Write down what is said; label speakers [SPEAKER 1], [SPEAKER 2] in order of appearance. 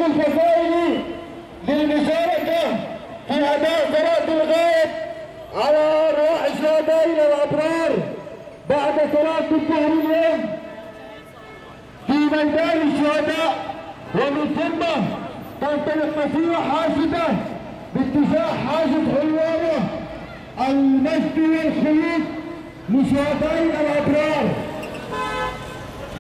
[SPEAKER 1] الفصائل للمشاركة في أداء صلاة الغائب على أرواح شهدائنا الأبرار بعد صلاة الظهر اليوم في ميدان الشهداء. ومن ثم تنطلق مسيرة حاشدة باتجاه حاجة حلوانة المجد والخلود لشهدائنا الأبرار.